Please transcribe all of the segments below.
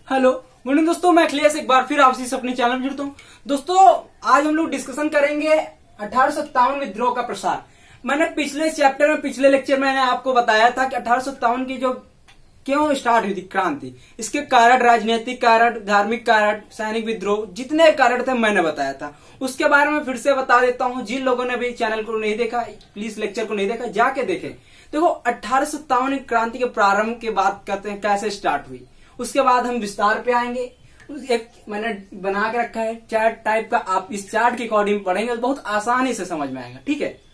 Hello good morning दोस्तों, मैं अखिलेश एक बार फिर आपसे अपने चैनल में जुड़ता हूँ। दोस्तों आज हम लोग डिस्कशन करेंगे 1857 विद्रोह का प्रसार। मैंने पिछले चैप्टर में पिछले लेक्चर में आपको बताया था कि 1857 की जो क्यों स्टार्ट हुई थी क्रांति, इसके कारण, राजनीतिक कारण, धार्मिक कारण, सैनिक विद्रोह, जितने कारण थे मैंने बताया था। उसके बारे में फिर से बता देता हूँ। जिन लोगों ने भी चैनल को नहीं देखा, प्लीज लेक्चर को नहीं देखा, जाके देखें। देखो 1857 क्रांति के प्रारंभ की बात करते हैं, कैसे स्टार्ट हुई। उसके बाद हम विस्तार पे आएंगे। एक मैंने बना के रखा है चार्ट टाइप का, आप इस चार्ट के अकॉर्डिंग पढ़ेंगे तो बहुत आसानी से समझ में आएगा। ठीक है,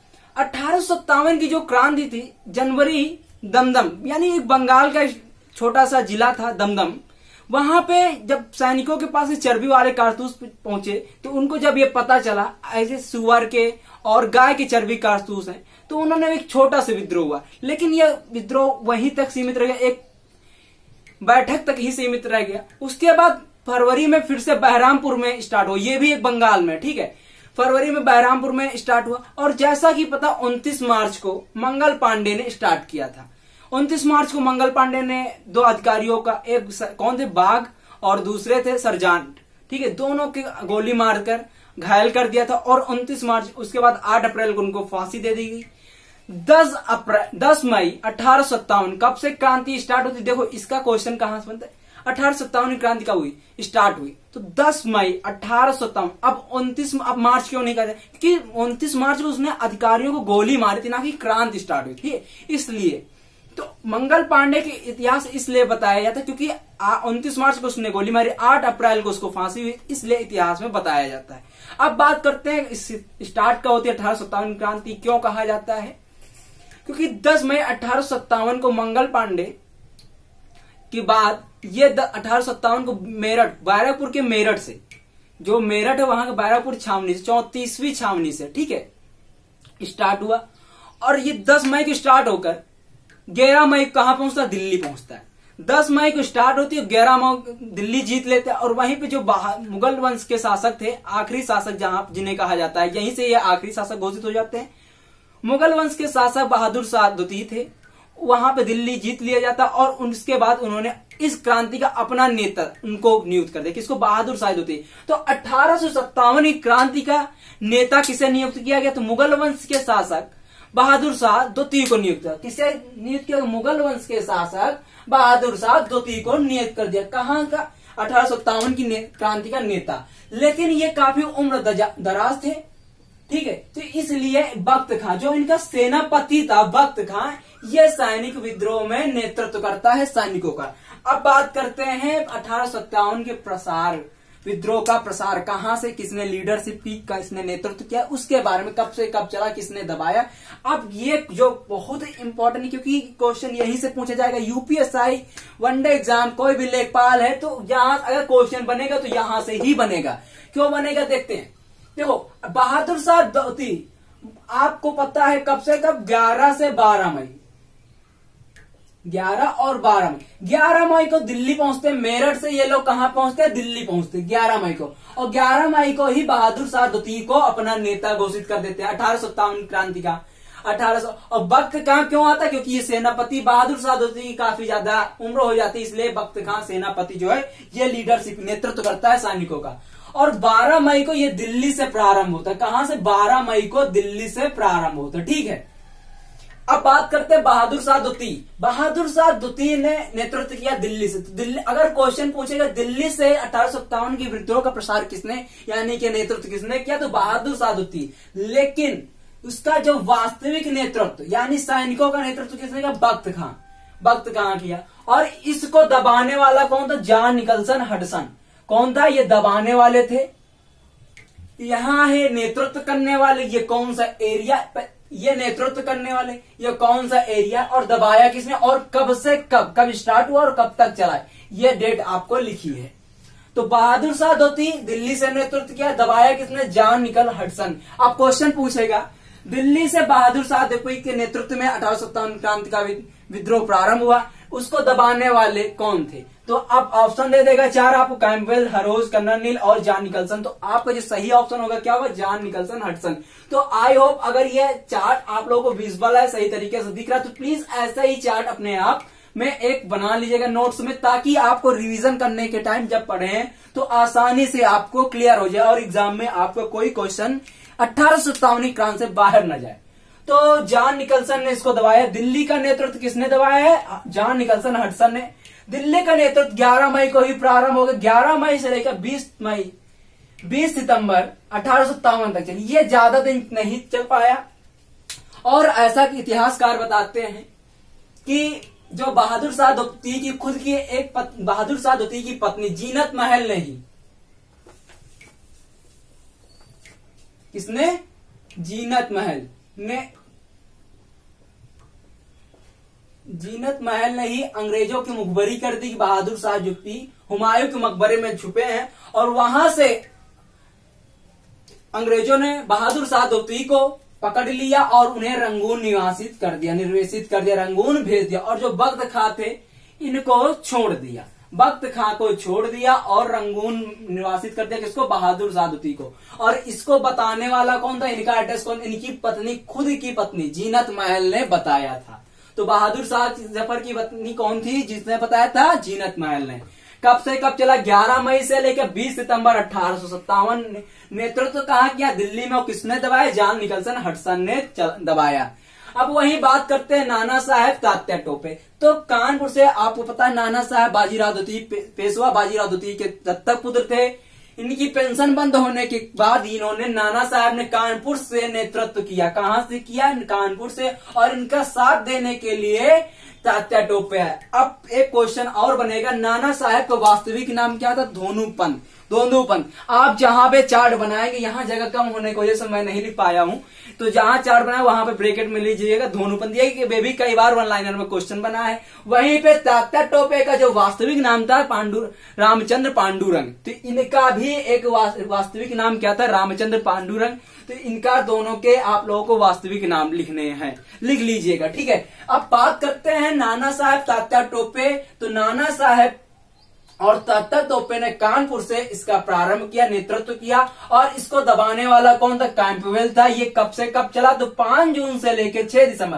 1857 की जो क्रांति थी, जनवरी, दमदम यानी एक बंगाल का छोटा सा जिला था दमदम, वहां पे जब सैनिकों के पास चर्बी वाले कारतूस पहुंचे तो उनको जब ये पता चला ऐसे सुअर के और गाय के चर्बी कारतूस हैं, तो उन्होंने एक छोटा सा विद्रोह हुआ। लेकिन यह विद्रोह वहीं तक सीमित रह गया, एक बैठक तक ही सीमित रह गया। उसके बाद फरवरी में फिर से बहरामपुर में स्टार्ट हुआ, ये भी एक बंगाल में। ठीक है, फरवरी में बहरामपुर में स्टार्ट हुआ। और जैसा कि पता 29 मार्च को मंगल पांडे ने स्टार्ट किया था। 29 मार्च को मंगल पांडे ने दो अधिकारियों का, एक कौन थे, बाघ और दूसरे थे सरजान, ठीक है, दोनों की गोली मारकर घायल कर दिया था। और 29 मार्च, उसके बाद 8 अप्रैल को उनको फांसी दे दी गई। 10 मई 1857 कब से क्रांति स्टार्ट होती, देखो इसका क्वेश्चन कहां से बनता है। 1857 क्रांति कब हुई, स्टार्ट हुई, तो 10 मई 1857। अब 29 अब मार्च क्यों नहीं कहते, क्योंकि 29 मार्च को उसने अधिकारियों को गोली मारी थी, ना कि क्रांति स्टार्ट हुई थी, इसलिए। तो मंगल पांडे के इतिहास इसलिए बताया जाता है क्योंकि 29 मार्च को उसने गोली मारी, 8 अप्रैल को उसको फांसी हुई, इसलिए इतिहास में बताया जाता है। अब बात करते हैं इस स्टार्ट का होती है 1857 क्रांति क्यों कहा जाता है, क्योंकि 10 मई 1857 को मंगल पांडे की बाद ये 1857 को मेरठ, बैराकपुर के मेरठ से, जो मेरठ है वहां के बैराकपुर छावनी से, 34वीं छावनी से, ठीक है, स्टार्ट हुआ। और ये 10 मई को स्टार्ट होकर 11 मई कहां पहुंचता है, दिल्ली पहुंचता है। 10 मई को स्टार्ट होती है, 11 मई दिल्ली जीत लेते हैं। और वहीं पे जो मुगल वंश के शासक थे, आखिरी शासक जहां जिन्हें कहा जाता है, यहीं से ये आखिरी शासक घोषित हो जाते हैं। मुगल वंश के शासक बहादुर शाह द्वितीय थे, वहां पे दिल्ली जीत लिया जाता। और उसके बाद उन्होंने इस क्रांति का अपना नेता उनको नियुक्त कर दिया, किसको, बहादुर शाह द्वितीय। तो 1857 की क्रांति का नेता किसे नियुक्त किया गया, तो मुगल वंश के शासक बहादुर शाह द्वितीय को नियुक्त किया। किसे नियुक्त किया, मुगल वंश के शासक बहादुर शाह द्वितीय को नियुक्त कर दिया। कहां का, 1857 की क्रांति का नेता। लेकिन ये काफी उम्र दराज थे, ठीक है, तो इसलिए बख्त खां, जो इनका सेनापति था, बख्त खां, ये सैनिक विद्रोह में नेतृत्व करता है सैनिकों का। अब बात करते हैं 1857 के प्रसार, विद्रोह का प्रसार कहां से, किसने लीडरशिप की, किसने नेतृत्व किया, उसके बारे में, कब से कब चला, किसने दबाया। अब ये जो बहुत इंपॉर्टेंट है, क्योंकि क्वेश्चन यहीं से पूछा जाएगा। यूपीएसआई वनडे एग्जाम, कोई भी लेखपाल है तो यहां अगर क्वेश्चन बनेगा तो यहां से ही बनेगा। क्यों बनेगा, देखते हैं। देखो बहादुर शाह द्वितीय, आपको पता है कब से कब, 11 से 12 मई, 11 और 12 मई। 11 मई को दिल्ली पहुंचते, मेरठ से ये लोग कहां पहुंचते हैं, दिल्ली पहुंचते 11 मई को। और 11 मई को ही बहादुर शाह द्वितीय को अपना नेता घोषित कर देते हैं 1857 क्रांति का। 1800 और बख्त खां क्यों आता है, क्योंकि ये सेनापति बहादुर शाह द्वितीय की काफी ज्यादा उम्र हो जाती है, इसलिए बख्त खां सेनापति जो है ये लीडरशिप, नेतृत्व करता है सैनिकों का। और 12 मई को ये दिल्ली से प्रारंभ होता है। कहां से, 12 मई को दिल्ली से प्रारंभ होता है, ठीक है। अब बात करते हैं बहादुर शाह द्वितीय। बहादुर शाह द्वितीय ने नेतृत्व किया दिल्ली से। तो दिल्ली, अगर क्वेश्चन पूछेगा दिल्ली से 1857 की विद्रोह का प्रसार किसने, यानी कि नेतृत्व किसने किया, तो बहादुर शाह द्वितीय। लेकिन उसका जो वास्तविक नेतृत्व, यानी सैनिकों का नेतृत्व किसने किया, बख्त खां किया। और इसको दबाने वाला कौन था, जॉन निकलसन हडसन। कौन था, ये दबाने वाले थे। यहां है नेतृत्व करने वाले, ये कौन सा एरिया, ये नेतृत्व करने वाले, ये कौन सा एरिया, और दबाया किसने, और कब से कब स्टार्ट हुआ और कब तक चला, ये डेट आपको लिखी है। तो बहादुर शाह द्वितीय दिल्ली से नेतृत्व किया, दबाया किसने, जॉन निकल हडसन। अब क्वेश्चन पूछेगा दिल्ली से बहादुर शाह द्वितीय के नेतृत्व में 1857 क्रांति का विद्रोह प्रारंभ हुआ, उसको दबाने वाले कौन थे। तो अब ऑप्शन दे देगा 4 आपको, कैंपबेल, हरोज, कर्नल और जॉन निकलसन। तो आपका जो सही ऑप्शन होगा क्या होगा, जॉन निकलसन हडसन। तो आई होप अगर ये चार्ट आप लोगों को विजुअल है, सही तरीके से दिख रहा है, तो प्लीज ऐसा ही चार्ट अपने आप में एक बना लीजिएगा नोट्स में, ताकि आपको रिवीजन करने के टाइम जब पढ़े तो आसानी से आपको क्लियर हो जाए और एग्जाम में आपको कोई क्वेश्चन 1857 क्रांत से बाहर न जाए। तो जॉन निकलसन ने इसको दबाया। दिल्ली का नेतृत्व किसने दबाया है? जॉन निकलसन हडसन ने। दिल्ली का नेतृत्व 11 मई को ही प्रारंभ हो गया। 11 मई से लेकर 20 सितंबर 1857 तक चली। ये ज्यादा दिन नहीं चल पाया। और ऐसा कि इतिहासकार बताते हैं कि जो बहादुर शाह द्वितीय की खुद की एक बहादुर शाह द्वितीय की पत्नी जीनत महल ने ही, किसने? जीनत महल ने ही अंग्रेजों की मुखबरी कर दी कि बहादुर शाह द्वितीय हुमायूं के मकबरे में छुपे हैं, और वहां से अंग्रेजों ने बहादुर शाह द्वितीय को पकड़ लिया और उन्हें रंगून निर्वेशित कर दिया, रंगून भेज दिया। और जो बख्त खां थे इनको छोड़ दिया, बख्त खां को छोड़ दिया और रंगून निर्वासित कर दिया। किसको? बहादुर शाह द्वितीय को। और इसको बताने वाला कौन था? इनका एड्रेस कौन? इनकी पत्नी, खुद की पत्नी जीनत महल ने बताया था। तो बहादुर शाह जफर की पत्नी कौन थी जिसने बताया था? जीनत महल ने। कब से कब चला? 11 मई से लेकर 20 सितंबर 1857। नेतृत्व कहाँ किया? दिल्ली में। किसने दबाया? जॉन निकलसन हडसन ने दबाया। अब वही बात करते हैं नाना साहेब तात्या टोपे। तो कानपुर से आपको पता है नाना साहेब बाजीराव द्वितीय, पेशवा बाजीराव द्वितीय के दत्तक पुत्र थे। इनकी पेंशन बंद होने के बाद इन्होंने, नाना साहब ने कानपुर से नेतृत्व किया। कहां से किया? कानपुर से। और इनका साथ देने के लिए तात्या टोपे है। अब एक क्वेश्चन और बनेगा, नाना साहब का वास्तविक नाम क्या था? धोनूपंत। आप जहां पे चार्ट बनाएंगे, यहाँ जगह कम होने की वजह से मैं नहीं लिख पाया हूं, तो जहां चार्ट बनाए वहां पे ब्रैकेट में लीजिएगा धोनूपंत। ये भी कई बार वन लाइनर में क्वेश्चन बना है। वहीं पे तात्या टोपे का जो वास्तविक नाम था रामचंद्र पांडुरंग। तो इनका भी एक वास्तविक नाम क्या था? रामचंद्र पांडुरंग। तो इनका दोनों के आप लोगों को वास्तविक नाम लिखने हैं, लिख लीजिएगा, ठीक है। अब बात करते हैं नाना साहब तात्या टोपे। तो नाना साहब और तात्या टोपे ने कानपुर से इसका प्रारंभ किया, नेतृत्व किया। और इसको दबाने वाला कौन था? कैंपबेल था। ये कब से कब चला? तो 5 जून से लेकर 6 दिसंबर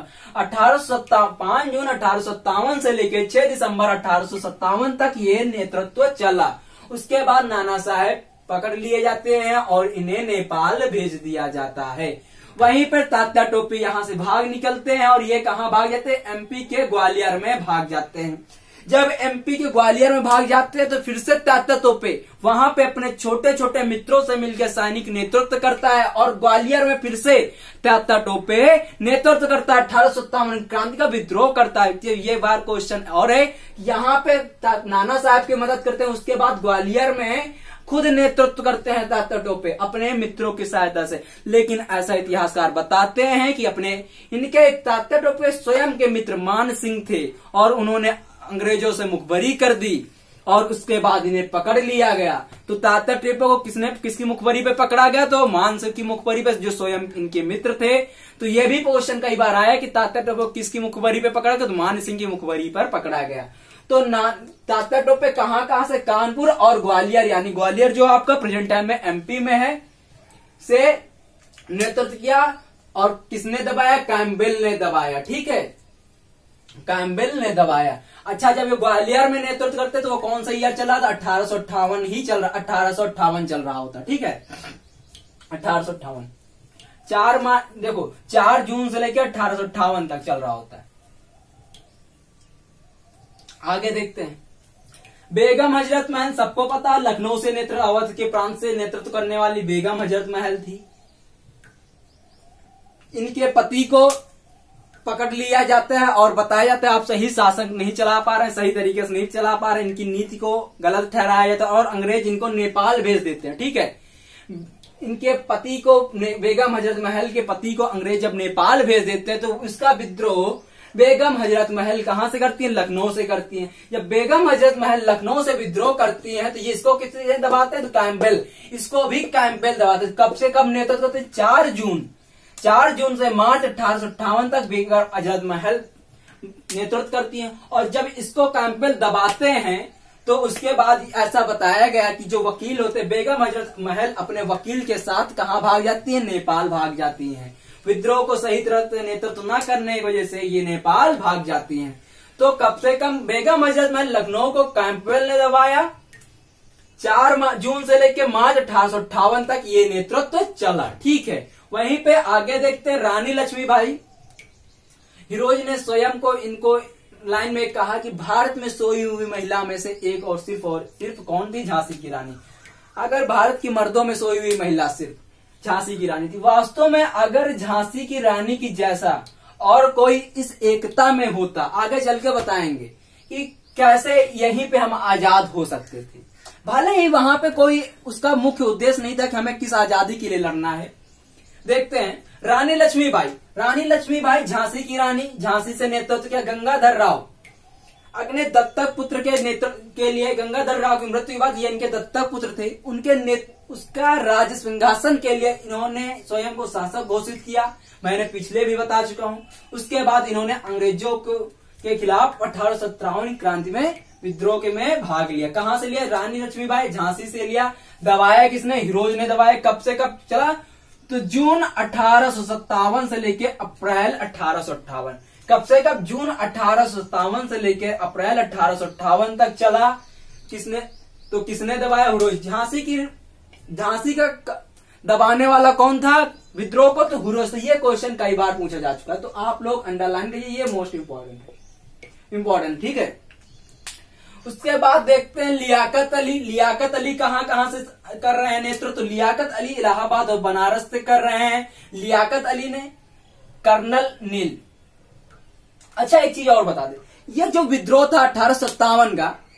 5 जून 1857 से लेकर 6 दिसंबर 1857 तक ये नेतृत्व चला। उसके बाद नाना साहब पकड़ लिए जाते हैं और इन्हें नेपाल भेज दिया जाता है। वहीं पर तात्या टोपे यहां से भाग निकलते हैं और ये कहां भाग जाते हैं? एमपी के ग्वालियर में भाग जाते हैं। जब एमपी के ग्वालियर में भाग जाते हैं तो फिर से तात्या टोपे वहां पे अपने छोटे छोटे मित्रों से मिलकर सैनिक नेतृत्व करता है और ग्वालियर में फिर से तात्या टोपे नेतृत्व करता है। 1857 क्रांति का विद्रोह करता है। ये बार क्वेश्चन और है, यहाँ पे नाना साहब की मदद करते हैं, उसके बाद ग्वालियर में खुद नेतृत्व करते हैं तात्या टोपे अपने मित्रों की सहायता से। लेकिन ऐसा इतिहासकार बताते हैं कि इनके तात्या टोपे स्वयं के मित्र मान सिंह थे और उन्होंने अंग्रेजों से मुखबरी कर दी और उसके बाद इन्हें पकड़ लिया गया। तो तात्या टोपे को किसकी मुखबरी पे पकड़ा गया? तो मान सिंह की मुखबरी पे, जो स्वयं इनके मित्र थे। तो ये भी क्वेश्चन कई बार आया कि तात्या टोपे को किसकी मुखबरी पे पकड़ा गया? तो मान सिंह की मुखबरी पर पकड़ा गया। तो तात्या टोपे कहां से? कानपुर और ग्वालियर, यानी ग्वालियर जो आपका प्रेजेंट टाइम में एमपी में है, से नेतृत्व किया। और किसने दबाया? कैंपबेल ने दबाया, ठीक है, कैंपबेल ने दबाया। अच्छा, जब ये ग्वालियर में नेतृत्व करते तो वो कौन सा ईयर चला था? 1858 ही चल रहा, 1858 चल रहा होता, ठीक है, 1858। 4 जून से लेकर 1858 तक चल रहा होता है। आगे देखते हैं। बेगम हजरत महल सबको पता, लखनऊ से नेतृत्व, अवध के प्रांत से नेतृत्व करने वाली बेगम हजरत महल थी। इनके पति को पकड़ लिया जाता है और बताया जाता है आप सही शासन नहीं चला पा रहे हैं, सही तरीके से नहीं चला पा रहे हैं, इनकी नीति को गलत ठहराया जाता है और अंग्रेज इनको नेपाल भेज देते हैं, ठीक है। इनके पति को, बेगम हजरत महल के पति को अंग्रेज जब नेपाल भेज देते हैं तो इसका विद्रोह बेगम हजरत महल कहां से करती हैं? लखनऊ से करती हैं। जब बेगम हजरत महल लखनऊ से विद्रोह करती हैं तो ये इसको किससे दबाते हैं? तो कैंपबेल, इसको भी कैंपबेल दबाते हैं। कब से कब नेतृत्व करते? 4 जून से मार्च 1858 तक बेगम हजरत महल नेतृत्व करती हैं। और जब इसको कैंपबेल दबाते हैं तो उसके बाद ऐसा बताया गया कि जो वकील होते हैं, बेगम हजरत महल अपने वकील के साथ कहां भाग जाती है? नेपाल भाग जाती हैं। विद्रोह को सही तरह से नेतृत्व न करने की वजह से ये नेपाल भाग जाती हैं। तो कब से कम बेगम हजरत लखनऊ को कैंपबेल ने दबाया। 4 जून से लेकर मार्च 1858 तक ये नेतृत्व चला। ठीक है, वहीं पे आगे देखते हैं रानी लक्ष्मीबाई। हिरोज ने स्वयं को इनको लाइन में कहा कि भारत में सोई हुई महिला में से एक और सिर्फ कौन थी? झांसी की रानी। अगर भारत की मर्दों में सोई हुई महिला सिर्फ झांसी की रानी थी। वास्तव में अगर झांसी की रानी की जैसा और कोई इस एकता में होता, आगे चल के बताएंगे कि कैसे यहीं पे हम आजाद हो सकते थे। भले ही वहां पे कोई उसका मुख्य उद्देश्य नहीं था कि हमें किस आजादी के लिए लड़ना है। देखते हैं रानी लक्ष्मीबाई। रानी लक्ष्मीबाई झांसी की रानी, झांसी से नेतृत्व किया गंगाधर राव। अपने दत्तक पुत्र के नेतृत्व के लिए गंगाधर राव की मृत्यु के बाद ये इनके दत्तक पुत्र थे, उनके उसका राज सिंहासन के लिए इन्होंने स्वयं को शासक घोषित किया। मैंने पिछले भी बता चुका हूं। उसके बाद इन्होंने अंग्रेजों के खिलाफ 1857 क्रांति में विद्रोह के में भाग लिया। कहां से लिया? रानी लक्ष्मीबाई झांसी से लिया। दबाया किसने? हिरोज ने दबाया। कब से कब चला? तो जून 1857 से लेके अप्रैल 1858। कब से कब? जून 1857 से लेके अप्रैल 1858 तक चला। किसने दबाया? हिरोज। झांसी का दबाने वाला कौन था विद्रोह को? तो हिरोज से। ये क्वेश्चन कई बार पूछा जा चुका है, तो आप लोग अंडरलाइन करिए, ये मोस्ट इंपॉर्टेंट। ठीक है, उसके बाद देखते हैं लियाकत अली। लियाकत अली कहां से कर रहे हैं नेतृत्व? तो लियाकत अली इलाहाबाद और बनारस से कर रहे हैं। लियाकत अली ने कर्नल नील। अच्छा, एक चीज और बता दे, ये जो विद्रोह था 1857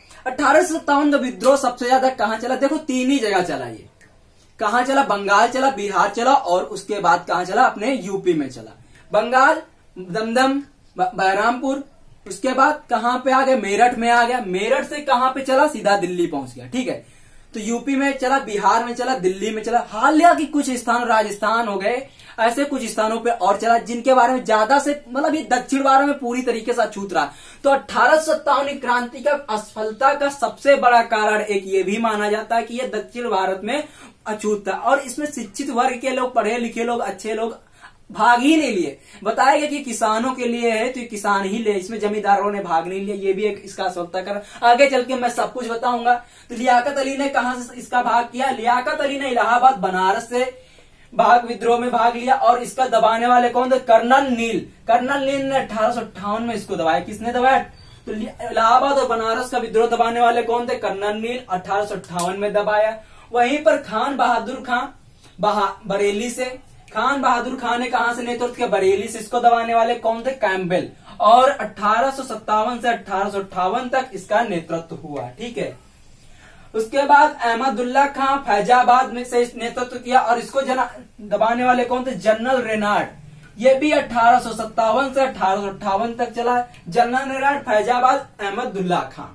का विद्रोह सबसे ज्यादा कहां चला? देखो 3 ही जगह चला। ये कहां चला? बंगाल चला, बिहार चला और उसके बाद कहां चला? अपने यूपी में चला। बंगाल, दमदम, बहरामपुर। उसके बाद कहां पे आ गया? मेरठ में आ गया। मेरठ से कहां पे चला? सीधा दिल्ली पहुंच गया। ठीक है, तो यूपी में चला, बिहार में चला, दिल्ली में चला। हालांकि कुछ स्थान राजस्थान हो गए, ऐसे कुछ स्थानों पे और चला जिनके बारे में ज्यादा से मतलब ये दक्षिण भारत में पूरी तरीके से अछूत रहा। तो 1857 क्रांति का असफलता का सबसे बड़ा कारण एक ये भी माना जाता है कि ये दक्षिण भारत में अछूत था और इसमें शिक्षित वर्ग के लोग, पढ़े लिखे लोग, अच्छे लोग भाग ही नहीं लिए। बताया गया कि किसानों के लिए है तो किसान ही ले, इसमें जमींदारों ने भाग नहीं लिया। ये भी एक इसका असफलता कर। आगे चल के मैं सब कुछ बताऊंगा। तो लियाकत अली ने कहां से इसका भाग किया? लियाकत अली ने इलाहाबाद, बनारस से विद्रोह में भाग लिया और इसका दबाने वाले कौन थे? कर्नल नील। कर्नल नील ने 1858 में इसको दबाया। किसने दबाया? तो इलाहाबाद और बनारस का विद्रोह दबाने वाले कौन थे? कर्नल नील। 1858 में दबाया। वहीं पर खान बहादुर खान बरेली से, खान बहादुर खान ने कहां से नेतृत्व किया? बरेली से। इसको दबाने वाले कौन थे? कैंपबेल। और 1857 से 1858 तक इसका नेतृत्व हुआ। ठीक है, उसके बाद अहमदुल्ला खां फैजाबाद में से नेतृत्व किया और इसको दबाने वाले कौन थे? General Renaud. ये भी 1857 से 1858 तक चला। General Renaud, Faizabad, Ahmadullah Khan.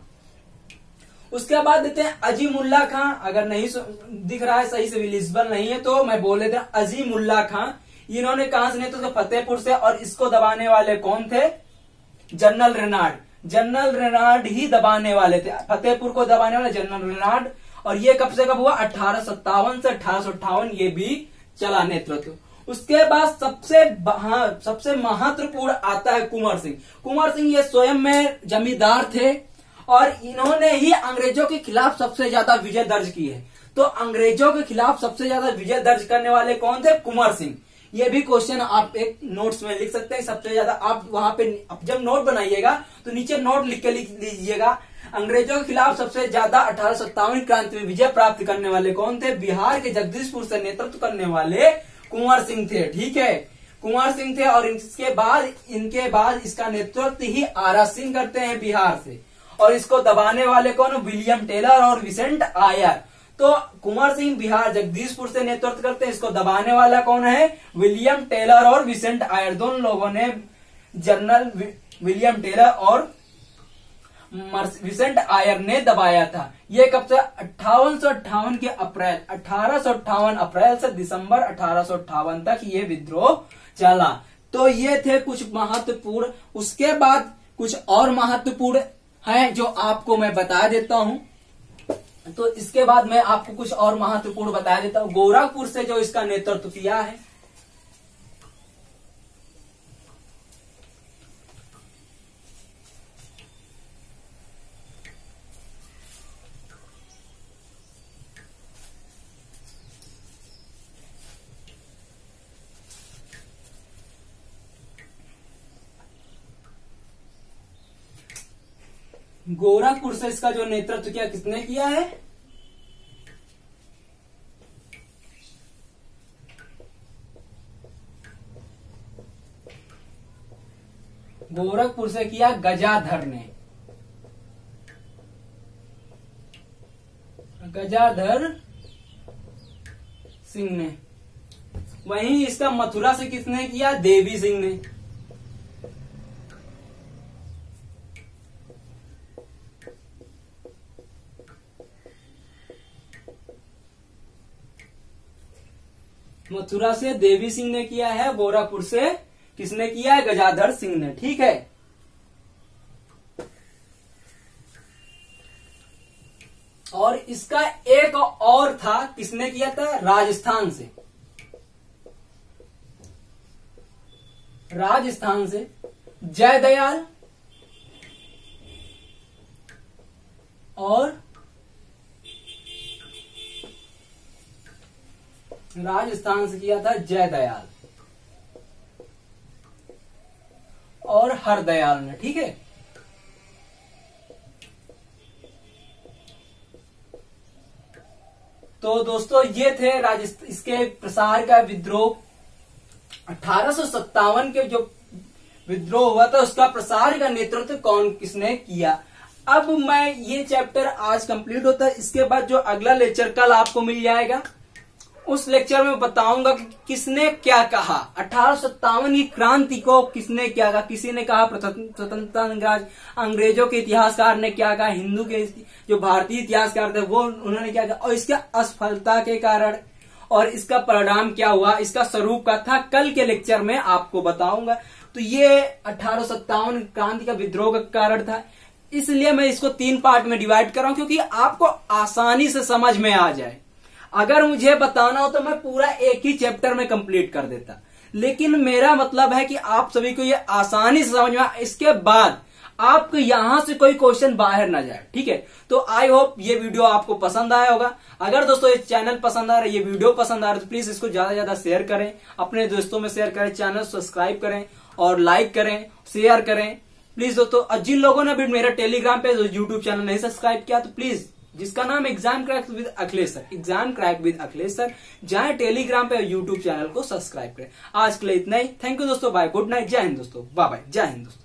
उसके बाद देते हैं अजीमुल्ला खां। अगर नहीं दिख रहा है सही से, विजिबल नहीं है तो मैं बोल देता हूं अजीमुल्ला खां। इन्होंने कहां से नेतृत्व? तो फतेहपुर से और इसको दबाने वाले कौन थे? जनरल रेनाड। जनरल रेनाड ही दबाने वाले थे। फतेहपुर को दबाने वाले जनरल रेनाड। और ये कब से कब हुआ? 1857 से 1858 ये भी चला नेतृत्व। उसके बाद सबसे महत्वपूर्ण आता है कुंवर सिंह। कुंवर सिंह ये स्वयं में जमींदार थे और इन्होंने ही अंग्रेजों के खिलाफ सबसे ज्यादा विजय दर्ज की है। तो अंग्रेजों के खिलाफ सबसे ज्यादा विजय दर्ज करने वाले कौन थे? कुंवर सिंह। ये भी क्वेश्चन आप एक नोट्स में लिख सकते हैं। सबसे ज्यादा आप वहां पे जब नोट बनाइएगा तो नीचे नोट लिख के लिख लीजिएगा। अंग्रेजों के खिलाफ सबसे ज्यादा 1857 क्रांति में विजय प्राप्त करने वाले कौन थे? बिहार के जगदीशपुर से नेतृत्व करने वाले कुंवर सिंह थे। ठीक है, कुंवर सिंह थे। और इनके बाद इसका नेतृत्व ही आरा सिंह करते हैं बिहार से। और इसको दबाने वाले कौन? विलियम टेलर और विसेंट आयर। तो कुंवर सिंह बिहार जगदीशपुर से नेतृत्व करते हैं। इसको दबाने वाला कौन है? विलियम टेलर और विसेंट आयर। दोनों लोगों ने, जनरल विलियम टेलर और विसेंट आयर ने दबाया था। ये कब से? 1858 के अप्रैल 1858 अप्रैल से दिसंबर 1858 तक ये विद्रोह चला। तो ये थे कुछ महत्वपूर्ण। उसके बाद कुछ और महत्वपूर्ण है जो आपको मैं बता देता हूं। तो इसके बाद मैं आपको कुछ और महत्वपूर्ण बता देता हूं। गोरखपुर से जो इसका नेतृत्व किया है, गोरखपुर से इसका जो नेतृत्व किया किसने किया है? गोरखपुर से किया गजाधर ने, गजाधर सिंह ने। वहीं इसका मथुरा से किसने किया? देवी सिंह ने। मथुरा से देवी सिंह ने किया है, गोरखपुर से किसने किया है? गजाधर सिंह ने। ठीक है। और इसका एक और था, किसने किया था? राजस्थान से, राजस्थान से जयदयाल और राजस्थान से किया था जयदयाल और हरदयाल ने। ठीक है। तो दोस्तों ये थे इसके प्रसार का विद्रोह। 1857 के जो विद्रोह हुआ था उसका प्रसार का नेतृत्व कौन किसने किया। अब मैं ये चैप्टर आज कंप्लीट होता है, इसके बाद जो अगला लेक्चर कल आपको मिल जाएगा उस लेक्चर में बताऊंगा कि किसने क्या कहा। 1857 की क्रांति को किसने क्या कहा। किसी ने कहा स्वतंत्रता, अंग्रेजों के इतिहासकार ने क्या कहा, हिंदू के जो भारतीय इतिहासकार थे वो उन्होंने क्या कहा, और इसके असफलता के कारण और इसका परिणाम क्या हुआ, इसका स्वरूप का था, कल के लेक्चर में आपको बताऊंगा। तो ये 1857 क्रांति का विद्रोह का कारण था, इसलिए मैं इसको 3 पार्ट में डिवाइड कर रहा हूं क्योंकि आपको आसानी से समझ में आ जाए। अगर मुझे बताना हो तो मैं पूरा एक ही चैप्टर में कंप्लीट कर देता, लेकिन मेरा मतलब है कि आप सभी को ये आसानी से समझ में आए, इसके बाद आपको यहां से कोई क्वेश्चन बाहर ना जाए। ठीक है। तो आई होप ये वीडियो आपको पसंद आया होगा। अगर दोस्तों ये चैनल पसंद आ रहा है, ये वीडियो पसंद आ रहा है तो प्लीज इसको ज्यादा से ज्यादा शेयर करें, अपने दोस्तों में शेयर करें, चैनल सब्सक्राइब करें और लाइक करें, शेयर करें प्लीज दोस्तों। और जिन लोगों ने भी मेरा टेलीग्राम पे यूट्यूब चैनल नहीं सब्सक्राइब किया तो प्लीज, जिसका नाम exam crack with Akhilesh sir, exam crack with Akhilesh sir, जाए टेलीग्राम पे यूट्यूब चैनल को सब्सक्राइब करें। आज के लिए इतना ही। थैंक यू दोस्तों, बाय, गुड नाइट, जय हिंद दोस्तों, बाय बाय, जय हिंद दोस्तों।